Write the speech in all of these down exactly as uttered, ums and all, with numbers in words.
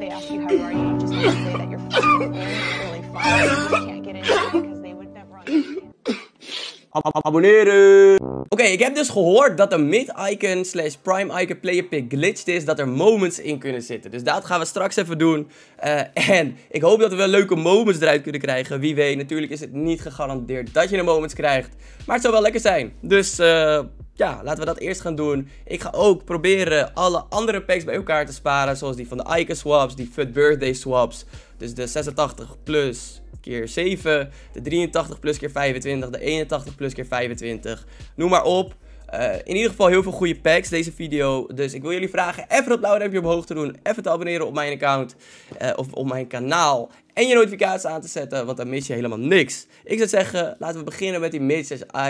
they ask you how are you, you just have to say that you're fucking boring, really fun, and you just can't get into it because they would never understand. Abonneren! Oké, okay, ik heb dus gehoord dat de mid-icon slash prime-icon player pick glitched is, dat er moments in kunnen zitten. Dus dat gaan we straks even doen. Uh, en ik hoop dat we wel leuke moments eruit kunnen krijgen. Wie weet, natuurlijk is het niet gegarandeerd dat je de moments krijgt. Maar het zou wel lekker zijn. Dus uh, ja, laten we dat eerst gaan doen. Ik ga ook proberen alle andere packs bij elkaar te sparen. Zoals die van de icon swaps, die F U T Birthday swaps. Dus de zesentachtig plus keer zeven, de drieëntachtig plus keer vijfentwintig, de eenentachtig plus keer vijfentwintig. Noem maar op. Uh, in ieder geval heel veel goede packs deze video. Dus ik wil jullie vragen even dat blauwe duimpje omhoog te doen. Even te abonneren op mijn account. Uh, of op mijn kanaal. En je notificaties aan te zetten, want dan mis je helemaal niks. Ik zou zeggen, laten we beginnen met die mid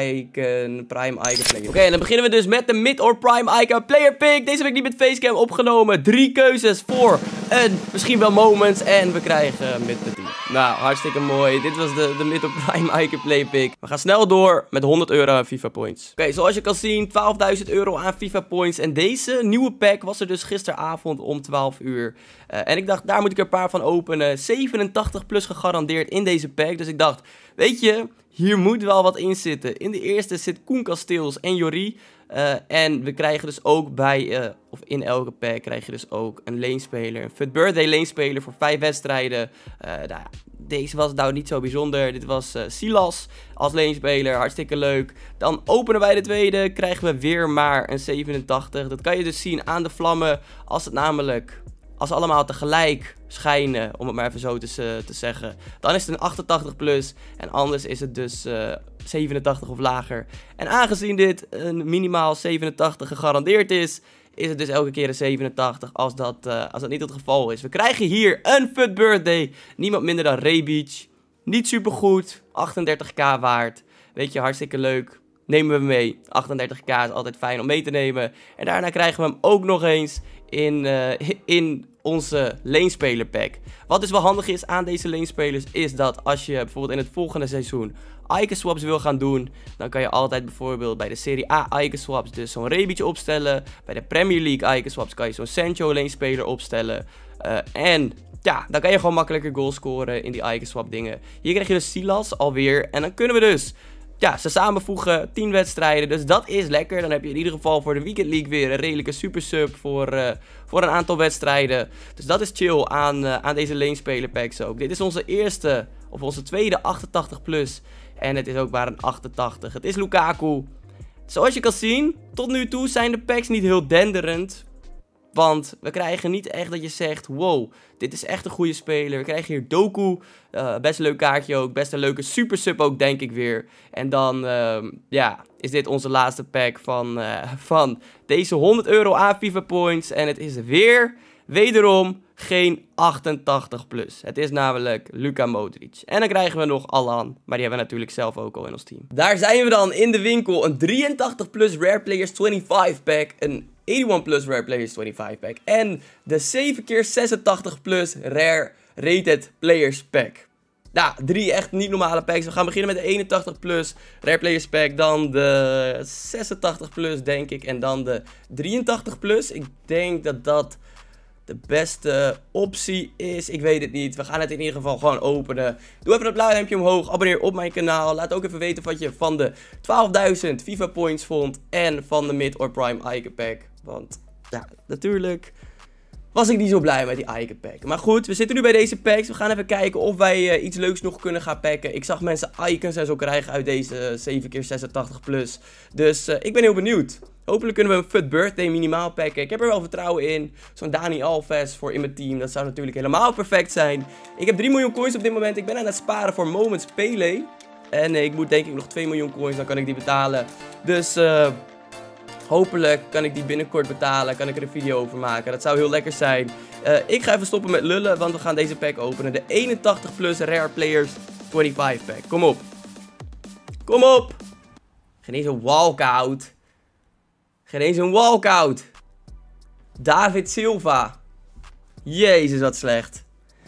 icon, prime icon player. Oké, okay, en dan beginnen we dus met de mid or prime icon player pick. Deze heb ik niet met facecam opgenomen. Drie keuzes voor een, misschien wel moments. En we krijgen mid de team. Nou, hartstikke mooi. Dit was de, de mid or prime icon player pick. We gaan snel door met honderd euro aan FIFA points. Oké, okay, zoals je kan zien, twaalfduizend euro aan FIFA points. En deze nieuwe pack was er dus gisteravond om twaalf uur. Uh, en ik dacht, daar moet ik er een paar van openen. zevenentachtig plus gegarandeerd in deze pack. Dus ik dacht, weet je, hier moet wel wat in zitten. In de eerste zit Koen Kasteels en Jorie. Uh, en we krijgen dus ook bij, uh, of in elke pack krijg je dus ook een leenspeler. Een F U T Birthday leenspeler voor vijf wedstrijden. Uh, nou, deze was nou niet zo bijzonder. Dit was uh, Silas als leenspeler. Hartstikke leuk. Dan openen wij de tweede. Krijgen we weer maar een zevenentachtig. Dat kan je dus zien aan de vlammen. Als het namelijk, als ze allemaal tegelijk schijnen, om het maar even zo te, te zeggen, dan is het een achtentachtig plus. En anders is het dus uh, zevenentachtig of lager. En aangezien dit een minimaal zevenentachtig gegarandeerd is, is het dus elke keer een zevenentachtig als dat, uh, als dat niet het geval is. We krijgen hier een F U T Birthday. Niemand minder dan Rebic. Niet super goed. achtendertig k waard. Weet je, hartstikke leuk. Nemen we mee. achtendertig k is altijd fijn om mee te nemen. En daarna krijgen we hem ook nog eens in, uh, in onze leenspeler pack. Wat dus wel handig is aan deze leenspelers is dat als je bijvoorbeeld in het volgende seizoen icon swaps wil gaan doen, dan kan je altijd bijvoorbeeld bij de Serie A icon swaps dus zo'n Rebic opstellen. Bij de Premier League icon swaps kan je zo'n Sancho leenspeler opstellen. Uh, en ja, dan kan je gewoon makkelijker goals scoren in die icon swap dingen. Hier krijg je dus Silas alweer. En dan kunnen we dus ja, ze samenvoegen, tien wedstrijden, dus dat is lekker. Dan heb je in ieder geval voor de Weekend League weer een redelijke super sub voor, uh, voor een aantal wedstrijden. Dus dat is chill aan, uh, aan deze leenspeler packs ook. Dit is onze eerste, of onze tweede achtentachtig plus. En het is ook maar een achtentachtig. Het is Lukaku. Zoals je kan zien, tot nu toe zijn de packs niet heel denderend. Want we krijgen niet echt dat je zegt, wow, dit is echt een goede speler. We krijgen hier Doku, uh, best een leuk kaartje ook, best een leuke super sub ook, denk ik weer. En dan, uh, ja, is dit onze laatste pack van, uh, van deze honderd euro aan FIFA points. En het is weer, wederom, geen achtentachtig plus. Het is namelijk Luka Modric. En dan krijgen we nog Alan, maar die hebben we natuurlijk zelf ook al in ons team. Daar zijn we dan in de winkel, een drieëntachtig plus Rare Players vijfentwintig pack, een eenennegentig plus Rare Players vijfentwintig pack en de zeven keer zesentachtig plus Rare Rated Players pack. Nou, drie echt niet normale packs. We gaan beginnen met de eenentachtig plus Rare Players pack, dan de zesentachtig plus denk ik en dan de drieëntachtig plus. Ik denk dat dat de beste optie is. Ik weet het niet. We gaan het in ieder geval gewoon openen. Doe even dat blauwe duimpje omhoog. Abonneer op mijn kanaal. Laat ook even weten wat je van de twaalfduizend FIFA points vond. En van de mid or prime icon pack. Want ja, natuurlijk was ik niet zo blij met die icon pack. Maar goed, we zitten nu bij deze packs. We gaan even kijken of wij uh, iets leuks nog kunnen gaan packen. Ik zag mensen icons en zo krijgen uit deze zeven keer zesentachtig plus. Dus uh, ik ben heel benieuwd. Hopelijk kunnen we een F U T Birthday minimaal packen. Ik heb er wel vertrouwen in. Zo'n Dani Alves voor in mijn team. Dat zou natuurlijk helemaal perfect zijn. Ik heb drie miljoen coins op dit moment. Ik ben aan het sparen voor Moments Pele. En ik moet denk ik nog twee miljoen coins. Dan kan ik die betalen. Dus uh, hopelijk kan ik die binnenkort betalen. Kan ik er een video over maken. Dat zou heel lekker zijn. Uh, ik ga even stoppen met lullen. Want we gaan deze pack openen. De eenentachtig plus Rare Players vijfentwintig pack. Kom op. Kom op. Geen eens een walkout. Geen eens een walkout. David Silva. Jezus, wat slecht.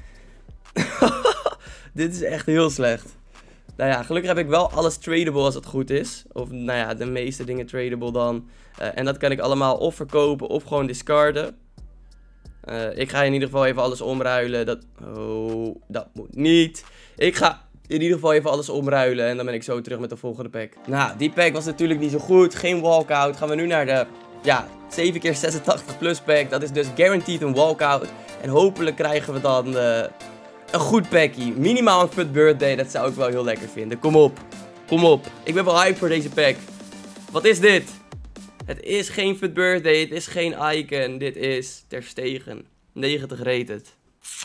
Dit is echt heel slecht. Nou ja, gelukkig heb ik wel alles tradable als het goed is. Of nou ja, de meeste dingen tradable dan. Uh, en dat kan ik allemaal of verkopen of gewoon discarden. Uh, ik ga in ieder geval even alles omruilen. Dat... Oh, dat moet niet. Ik ga in ieder geval even alles omruilen. En dan ben ik zo terug met de volgende pack. Nou, die pack was natuurlijk niet zo goed. Geen walkout. Gaan we nu naar de... Ja, zeven keer zesentachtig plus pack. Dat is dus guaranteed een walkout. En hopelijk krijgen we dan uh, een goed packie. Minimaal een Fut Birthday. Dat zou ik wel heel lekker vinden. Kom op. Kom op. Ik ben wel hyped voor deze pack. Wat is dit? Het is geen Fut Birthday. Het is geen icon. Dit is Ter Stegen. negentig rated.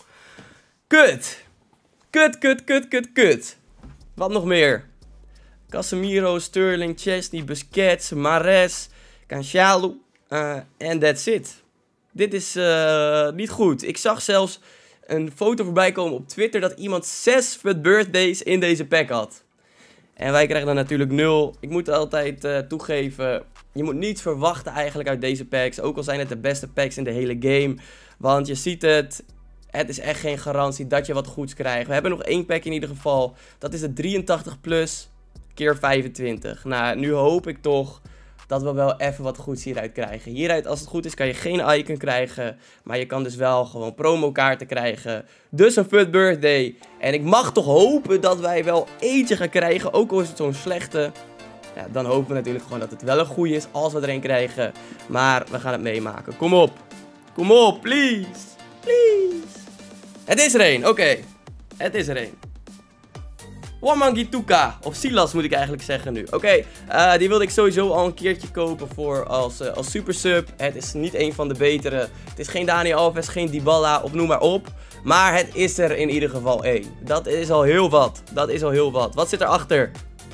Kut. Kut, kut, kut, kut, kut. Wat nog meer? Casemiro, Sterling, Chesney, Busquets, Mahrez, Cancelo. Uh, en that's it. Dit is uh, niet goed. Ik zag zelfs een foto voorbij komen op Twitter dat iemand zes Fut Birthdays in deze pack had. En wij krijgen dan natuurlijk nul. Ik moet altijd uh, toegeven, je moet niets verwachten eigenlijk uit deze packs. Ook al zijn het de beste packs in de hele game. Want je ziet het, het is echt geen garantie dat je wat goeds krijgt. We hebben nog één pack in ieder geval. Dat is de drieëntachtig plus keer vijfentwintig. Nou, nu hoop ik toch dat we wel even wat goeds hieruit krijgen. Hieruit, als het goed is, kan je geen icon krijgen. Maar je kan dus wel gewoon promokaarten krijgen. Dus een Fut Birthday. En ik mag toch hopen dat wij wel eentje gaan krijgen. Ook al is het zo'n slechte. Ja, dan hopen we natuurlijk gewoon dat het wel een goede is als we er een krijgen. Maar we gaan het meemaken. Kom op. Kom op, please. Please. Het is er een. Oké. Okay. Het is er een. Wamangituka, of Silas moet ik eigenlijk zeggen nu. Oké, okay, uh, die wilde ik sowieso al een keertje kopen voor als, uh, als super sub. Het is niet een van de betere. Het is geen Dani Alves, geen Dybala, of noem maar op. Maar het is er in ieder geval één. Dat is al heel wat. Dat is al heel wat. Wat zit erachter?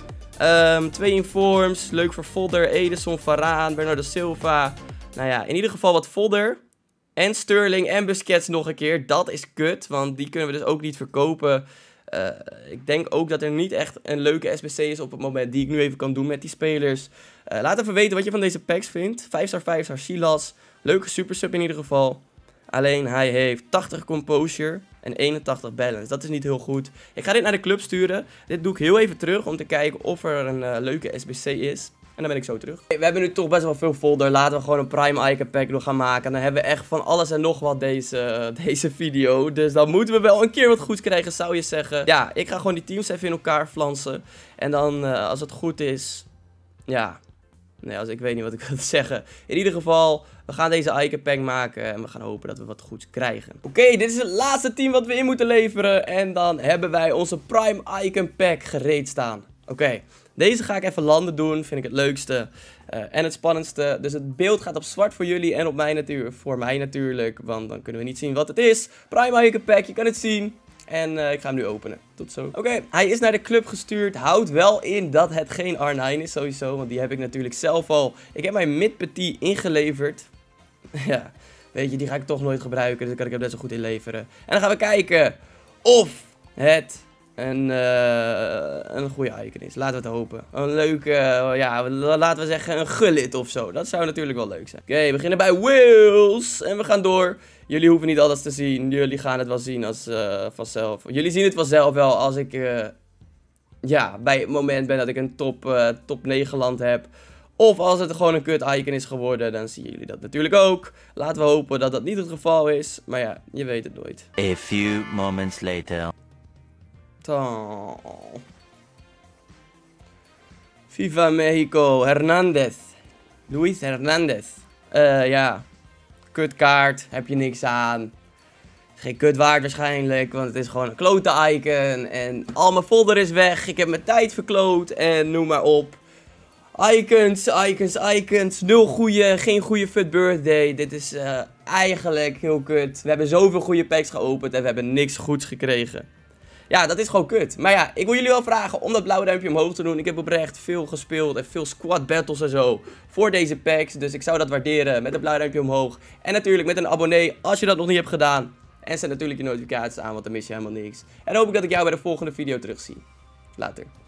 Um, twee informs, leuk voor Fodder, Ederson, Varaan, Bernardo Silva. Nou ja, in ieder geval wat Fodder. En Sterling en Busquets nog een keer. Dat is kut, want die kunnen we dus ook niet verkopen. Uh, ik denk ook dat er niet echt een leuke S B C is op het moment die ik nu even kan doen met die spelers. Uh, laat even weten wat je van deze packs vindt. vijf star, vijf star Silas. Leuke super sub in ieder geval. Alleen hij heeft tachtig composure en eenentachtig balance. Dat is niet heel goed. Ik ga dit naar de club sturen. Dit doe ik heel even terug om te kijken of er een uh, leuke S B C is. En dan ben ik zo terug. We hebben nu toch best wel veel folder. Laten we gewoon een Prime Icon pack nog gaan maken. En dan hebben we echt van alles en nog wat deze, uh, deze video. Dus dan moeten we wel een keer wat goeds krijgen, zou je zeggen. Ja, ik ga gewoon die teams even in elkaar flansen. En dan, uh, als het goed is... Ja... Nee, als ik weet niet wat ik wil zeggen. In ieder geval, we gaan deze Icon pack maken. En we gaan hopen dat we wat goeds krijgen. Oké, okay, dit is het laatste team wat we in moeten leveren. En dan hebben wij onze Prime Icon pack gereed staan. Oké. Okay. Deze ga ik even landen doen, vind ik het leukste uh, en het spannendste. Dus het beeld gaat op zwart voor jullie en op mij natuurlijk, voor mij natuurlijk, want dan kunnen we niet zien wat het is. Prime Icon pack, je kan het zien. En uh, ik ga hem nu openen. Tot zo. Oké, okay, hij is naar de club gestuurd. Houd wel in dat het geen R negen is sowieso, want die heb ik natuurlijk zelf al. Ik heb mijn mid-petit ingeleverd. Ja, weet je, die ga ik toch nooit gebruiken, dus daar kan ik er best wel goed in leveren. En dan gaan we kijken of het... Een, uh, een goede icon is. Laten we het hopen. Een leuke, uh, ja, laten we zeggen een gullit of zo. Dat zou natuurlijk wel leuk zijn. Oké, okay, we beginnen bij Wales. En we gaan door. Jullie hoeven niet alles te zien. Jullie gaan het wel zien als uh, vanzelf. Jullie zien het vanzelf wel als ik, uh, ja, bij het moment ben dat ik een top, uh, top negen land heb. Of als het gewoon een kut icon is geworden, dan zien jullie dat natuurlijk ook. Laten we hopen dat dat niet het geval is. Maar ja, je weet het nooit. A few moments later. Oh. Viva Mexico, Hernandez. Luis Hernandez. Uh, ja. Kutkaart, heb je niks aan. Geen kut waard waarschijnlijk, want het is gewoon een klote icon. En al mijn folder is weg, ik heb mijn tijd verkloot en noem maar op. Icons, icons, icons. Nul goede, geen goede Fut Birthday. Dit is uh, eigenlijk heel kut. We hebben zoveel goede packs geopend en we hebben niks goeds gekregen. Ja, dat is gewoon kut. Maar ja, ik wil jullie wel vragen om dat blauwe duimpje omhoog te doen. Ik heb oprecht veel gespeeld en veel squad battles en zo voor deze packs. Dus ik zou dat waarderen met een blauwe duimpje omhoog. En natuurlijk met een abonnee als je dat nog niet hebt gedaan. En zet natuurlijk je notificaties aan, want dan mis je helemaal niks. En dan hoop ik dat ik jou bij de volgende video terugzie. Later.